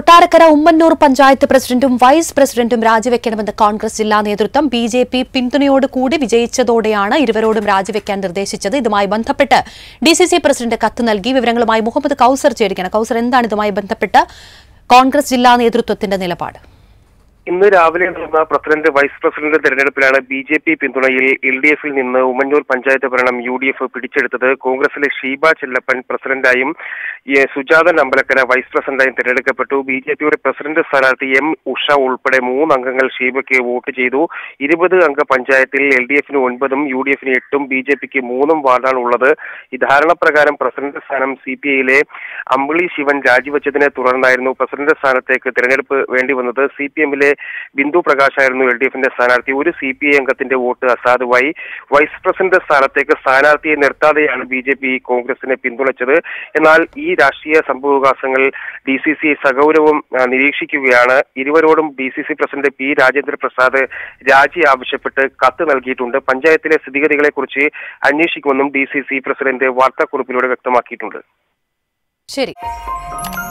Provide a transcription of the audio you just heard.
കൊട്ടാരക്കര ഉമ്മന്നൂർ പഞ്ചായത്ത് പ്രസിഡന്റും വൈസ് പ്രസിഡന്റും രാജിവെക്കണമെന്ന് കോൺഗ്രസ് ജില്ലാ നേതൃത്വം ബിജെപി പിന്തുണയോടുകൂടി വിജയിച്ചതോടെയാണ് ഇരുവരോടും രാജിവെക്കാൻ നിർദ്ദേശിച്ചത്. ഇതുമായി ബന്ധപ്പെട്ട് ഡിസിസി പ്രസിഡന്റ് കത്ത് നൽകി. വിവരങ്ങളുമായി മുഹമ്മദ് കൌസർ ചേരുകയാണ്. കൌസർ, എന്താണ് ഇതുമായി ബന്ധപ്പെട്ട് കോൺഗ്രസ് ജില്ലാ നേതൃത്വത്തിന്റെ നിലപാട്? ഇന്ന് രാവിലെ നടന്ന പ്രസിഡന്റ് വൈസ് പ്രസിഡന്റ് തെരഞ്ഞെടുപ്പിലാണ് ബിജെപി പിന്തുണയിൽ എൽഡിഎഫിൽ നിന്ന് ഉമ്മന്നൂർ പഞ്ചായത്ത് ഭരണം യുഡിഎഫ് പിടിച്ചെടുത്തത്. കോൺഗ്രസിലെ ഷീബ ചെല്ലപ്പൻ പ്രസിഡന്റായും സുജാതൻ അമ്പലക്കര വൈസ് പ്രസിഡന്റായും തെരഞ്ഞെടുക്കപ്പെട്ടു. ബിജെപിയുടെ പ്രസിഡന്റ് സ്ഥാനാർത്ഥി എം ഉഷ ഉൾപ്പെടെ 3 അംഗങ്ങൾ ഷീബയ്ക്ക് വോട്ട് ചെയ്തു. 20 അംഗ പഞ്ചായത്തിൽ എൽഡിഎഫിന് 9ഉം യുഡിഎഫിന് 8ഉം ബിജെപിക്ക് 3 വാർഡാണ് ഉള്ളത്. ഈ ധാരണപ്രകാരം പ്രസിഡന്റ് സ്ഥാനം സിപിഐയിലെ അമ്പിളി ശിവൻ രാജിവെച്ചതിനെ തുടർന്നായിരുന്നു പ്രസിഡന്റ് സ്ഥാനത്തേക്ക് തെരഞ്ഞെടുപ്പ് വേണ്ടിവന്നത്. സിപിഎമ്മിലെ ബിന്ദു പ്രകാശായിരുന്നു എൽഡിഎഫിന്റെ സ്ഥാനാർത്ഥി. ഒരു സിപിഐ അംഗത്തിന്റെ വോട്ട് അസാധുവായി. വൈസ് പ്രസിഡന്റ് സ്ഥാനത്തേക്ക് സ്ഥാനാർത്ഥിയെ നിർത്താതെയാണ് ബിജെപി കോൺഗ്രസിനെ പിന്തുണച്ചത്. എന്നാൽ ഈ രാഷ്ട്രീയ സംഭവവികാസങ്ങൾ ഡിസിസി സഗൗരവം നിരീക്ഷിക്കുകയാണ്. ഇരുവരോടും DCC president P Rajendra Prasad രാജി ആവശ്യപ്പെട്ട് കത്ത് നൽകിയിട്ടുണ്ട്. പഞ്ചായത്തിലെ സ്ഥിതിഗതികളെക്കുറിച്ച് അന്വേഷിക്കുമെന്നും ഡിസിസി പ്രസിഡന്റ് വാർത്താക്കുറിപ്പിലൂടെ വ്യക്തമാക്കിയിട്ടുണ്ട്. ശരി.